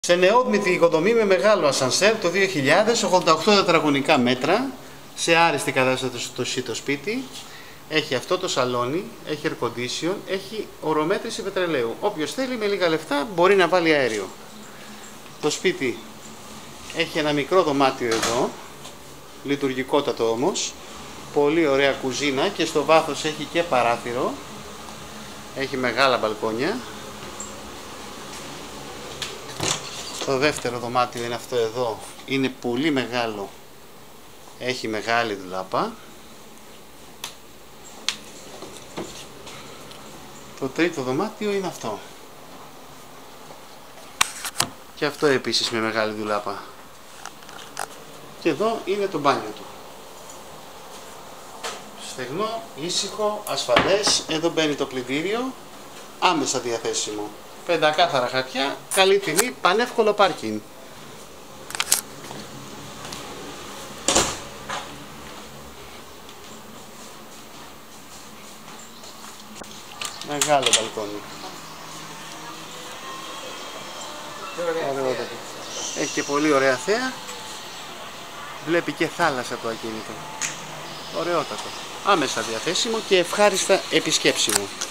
Σε νεόδμητη οικοδομή με μεγάλο ασανσέρ το 2000, 88 τετραγωνικά μέτρα, σε άριστη κατάσταση το σπίτι. Έχει αυτό το σαλόνι, έχει air condition, έχει ορομέτρηση πετρελαίου. Όποιος θέλει με λίγα λεφτά μπορεί να βάλει αέριο. Το σπίτι έχει ένα μικρό δωμάτιο εδώ, λειτουργικότατο όμως, πολύ ωραία κουζίνα και στο βάθος έχει και παράθυρο, έχει μεγάλα μπαλκόνια. Το δεύτερο δωμάτιο είναι αυτό εδώ, είναι πολύ μεγάλο, έχει μεγάλη ντουλάπα. Το τρίτο δωμάτιο είναι αυτό. Και αυτό επίσης με μεγάλη ντουλάπα. Και εδώ είναι το μπάνιο του. Στεγνό, ήσυχο, ασφαλές. Εδώ μπαίνει το πλυντήριο, άμεσα διαθέσιμο. Πεντακάθαρα χαρτιά, καλή τιμή, πανεύκολο πάρκινγκ. Μεγάλο μπαλκόνι. Ωραιότατο. Έχει και πολύ ωραία θέα. Βλέπει και θάλασσα το ακίνητο. Ωραιότατο. Άμεσα διαθέσιμο και ευχάριστα επισκέψιμο.